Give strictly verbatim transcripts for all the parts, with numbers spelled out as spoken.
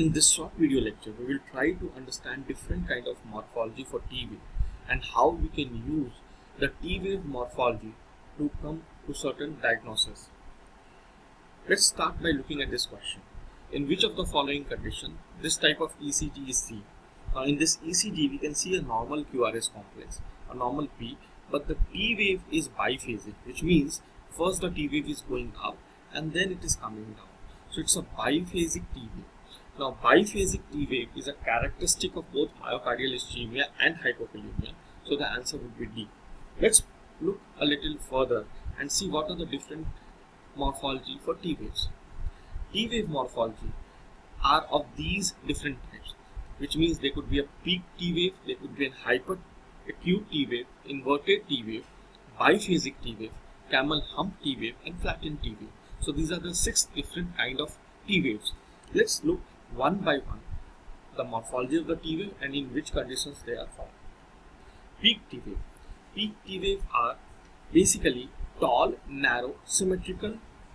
In this short video lecture, we will try to understand different kind of morphology for T wave and how we can use the T wave morphology to come to certain diagnosis. Let's start by looking at this question. In which of the following condition this type of E C G is seen? Now in this E C G we can see a normal Q R S complex, a normal P, but the T wave is biphasic, which means first the T wave is going up and then it is coming down. So it's a biphasic T wave. Now biphasic T wave is a characteristic of both myocardial ischemia and hypokalemia. So the answer would be D. Let's look a little further and see what are the different morphology for T waves. T wave morphology are of these different types, which means they could be a peak T wave, they could be a hyperacute T wave, inverted T wave, biphasic T wave, camel hump T wave, and flattened T wave. So these are the six different kind of T waves. Let's look one by one the morphology of the T wave and in which conditions they are found. Peak T wave. Peak T wave are basically tall, narrow, symmetrical.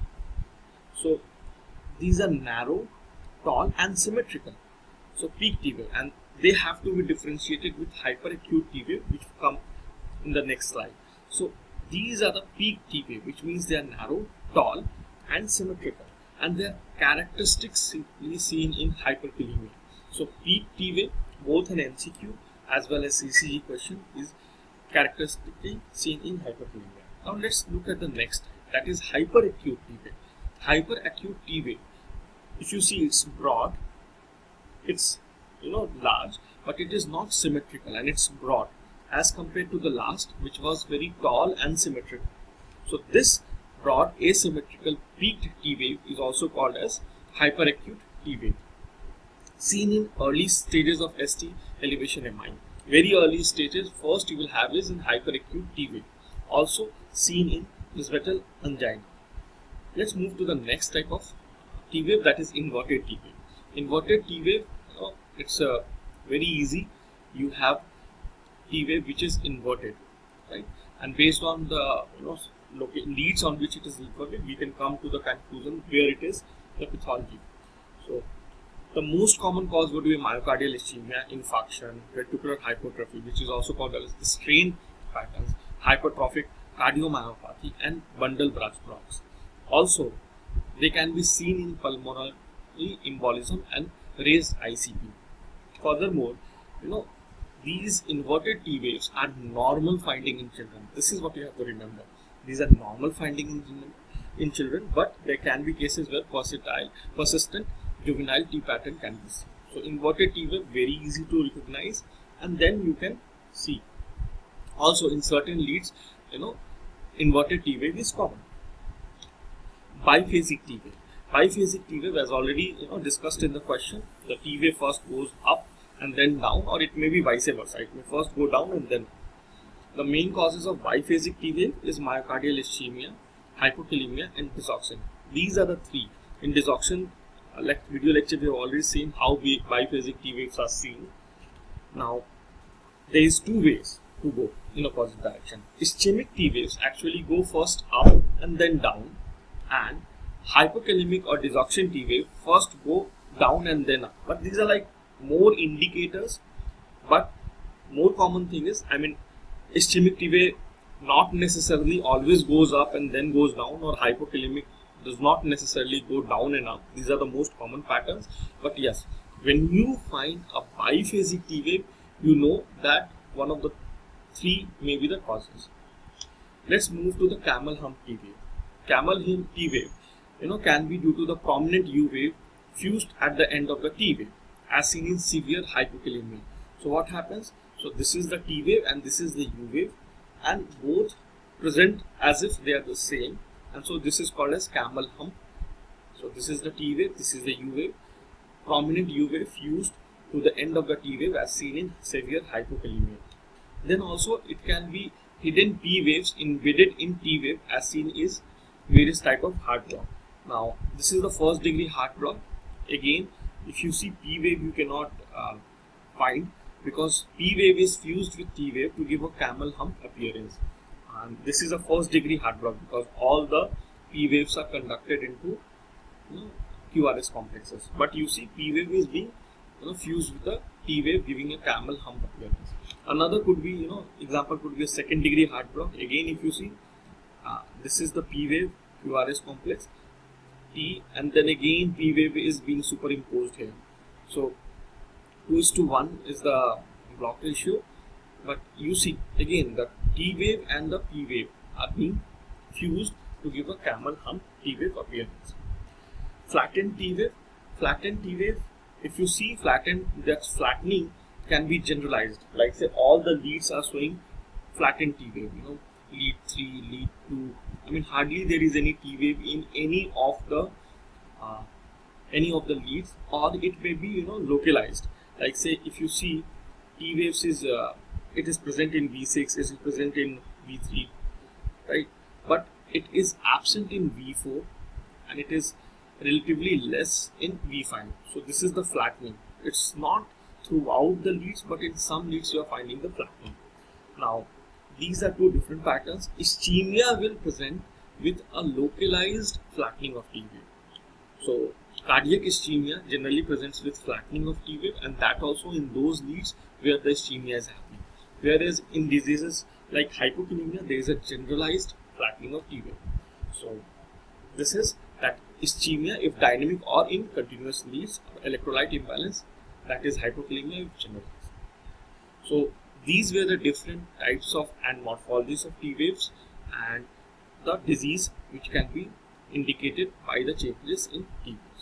So these are narrow, tall and symmetrical. So peak T wave, and they have to be differentiated with hyperacute T wave, which come in the next slide. So these are the peak T wave, which means they are narrow, tall and symmetrical, and their characteristics simply seen in hyperkalemia. So peak T wave, both an M C Q as well as C C G question, is characteristically seen in hyperkalemia. Now let's look at the next type, that is hyperacute T wave. Hyperacute T wave, if you see, it's broad, it's you know large, but it is not symmetrical and it's broad as compared to the last, which was very tall and symmetrical. So this broad asymmetrical peaked T wave is also called as hyperacute T wave. Seen in early stages of S T elevation M I. Very early stages, first you will have is in hyperacute T wave. Also seen in presbyteral angina. Let's move to the next type of T wave, that is inverted T wave. Inverted T wave, you know, it's uh, very easy. You have T wave which is inverted, right? And based on the you know leads on which it is inverted, we can come to the conclusion where it is the pathology. So the most common cause would be myocardial ischemia, infarction, ventricular hypertrophy, which is also called as the strain patterns, hypertrophic cardiomyopathy, and bundle branch blocks. Also, they can be seen in pulmonary embolism and raised I C P. Furthermore, you know, these inverted T waves are normal finding in children. This is what you have to remember. These are normal finding in, in children, but there can be cases where persistent, persistent juvenile T pattern can be seen. So inverted T wave, very easy to recognize, and then you can see. Also in certain leads, you know, inverted T wave is common. Biphasic T wave. Biphasic T wave, as already you know discussed in the question, the T wave first goes up and then down, or it may be vice versa. It may first go down and then up. The main causes of biphasic T wave is myocardial ischemia, hypokalemia, and disoxin. These are the three. In disoxin, uh, like video lecture, we have already seen how we biphasic T waves are seen. Now, there is two ways to go in opposite direction. Ischemic T waves actually go first up and then down, and hypokalemic or disoxin T wave first go down and then up. But these are like more indicators, but more common thing is, I mean, ischemic T wave not necessarily always goes up and then goes down, or hypokalemic does not necessarily go down and up. These are the most common patterns. But yes, when you find a biphasic T wave, you know that one of the three may be the causes. Let's move to the camel hump T wave. Camel hump T wave, you know, can be due to the prominent U wave fused at the end of the T wave, as seen in severe hypokalemia. So what happens? So this is the T wave and this is the U wave, and both present as if they are the same, and so this is called as camel hump. So this is the T wave, this is the U wave, prominent U wave fused to the end of the T wave, as seen in severe hypokalemia. Then also it can be hidden P waves embedded in T wave, as seen is various type of heart block. Now this is the first degree heart block. Again, if you see P wave, you cannot uh, find, because P wave is fused with T wave to give a camel hump appearance. And this is a first degree heart block because all the P waves are conducted into you know, Q R S complexes. But you see P wave is being you know fused with the T wave, giving a camel hump appearance. Another could be, you know, example could be a second degree heart block. Again, if you see, uh, this is the P wave Q R S complex T, and then again P wave is being superimposed here. So two is to one is the block ratio, but you see again the T wave and the P wave are being fused to give a camel hump T wave appearance. Flattened T wave, flattened T wave. If you see flattened, that flattening can be generalized. Like say all the leads are showing flattened T wave. You know, lead three, lead two. I mean, hardly there is any T wave in any of the uh, any of the leads, or it may be you know localized. Like say if you see T waves is uh, it is present in V six, it is present in V three, right? But it is absent in V four, and it is relatively less in V five. So this is the flattening. It's not throughout the leads, but in some leads you are finding the flattening. Now these are two different patterns. Ischemia will present with a localized flattening of T wave. So cardiac ischemia generally presents with flattening of T wave, and that also in those leads where the ischemia is happening. Whereas in diseases like hypokalemia, there is a generalized flattening of T wave. So this is that ischemia if dynamic or in continuous leads, electrolyte imbalance, that is hypokalemia if generalized. So these were the different types of and morphologies of T waves and the disease which can be indicated by the changes in T wave.